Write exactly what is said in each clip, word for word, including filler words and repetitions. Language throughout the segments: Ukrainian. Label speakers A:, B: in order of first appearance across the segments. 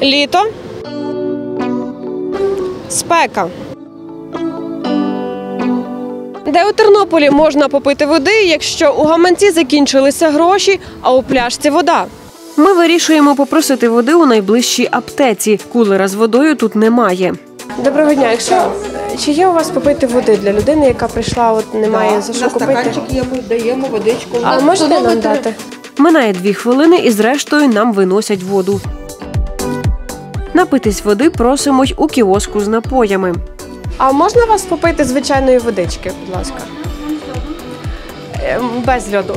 A: Літо. Спека. Де у Тернополі можна попити води, якщо у гаманці закінчилися гроші, а у пляшці вода? Ми вирішуємо попросити води у найближчій аптеці. Кулера з водою тут немає. Доброго дня. Якщо чи є у вас попити води для людини, яка прийшла, от немає
B: да,
A: за що
B: на
A: купити?
B: стаканчик йому даємо водичку.
A: А можете нам дати? Минає дві хвилини і зрештою нам виносять воду. Напитись води просимо й у кіоску з напоями. А можна вас попити звичайної водички, будь ласка? Ем, Без льоду.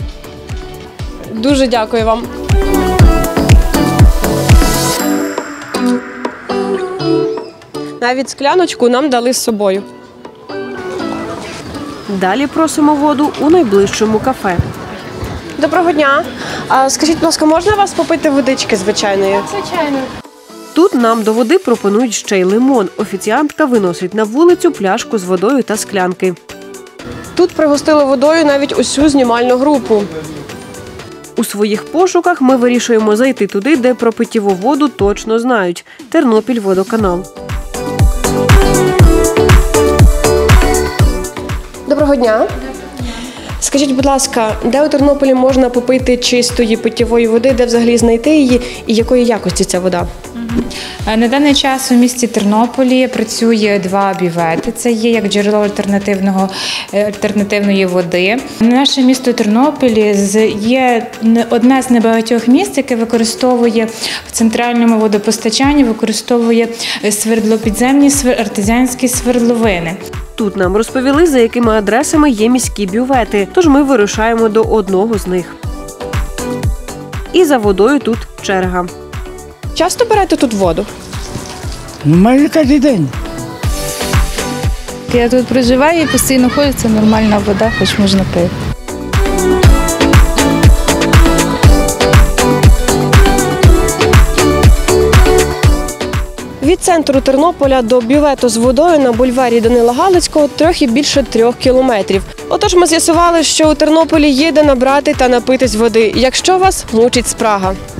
A: Дуже дякую вам. Навіть скляночку нам дали з собою. Далі просимо воду у найближчому кафе. Доброго дня. А скажіть, будь ласка, можна вас попити водички звичайної?
C: Звичайно.
A: Тут нам до води пропонують ще й лимон. Офіціантка виносить на вулицю пляшку з водою та склянки. Тут пригостили водою навіть усю знімальну групу. У своїх пошуках ми вирішуємо зайти туди, де про питьову воду точно знають – Тернопільводоканал. Доброго дня. Скажіть, будь ласка, де у Тернополі можна попити чистої питьової води, де взагалі знайти її і якої якості ця вода?
C: На даний час у місті Тернополі працює два бювети. Це є як джерело альтернативного, альтернативної води. Наше місто Тернопіль є одне з небагатьох міст, яке використовує в центральному водопостачанні, використовує свердло, підземні артезіанські свердловини.
A: Тут нам розповіли, за якими адресами є міські бювети, тож ми вирушаємо до одного з них. І за водою тут черга. Часто берете тут воду?
D: Ну, майже кожен день.
E: Я тут проживаю і постійно ходжу, це нормальна вода, хоч можна пити.
A: Від центру Тернополя до бювету з водою на бульварі Данила Галицького трохи більше трьох кілометрів. Отож ми з'ясували, що у Тернополі є де набрати та напитись води, якщо вас мучить спрага.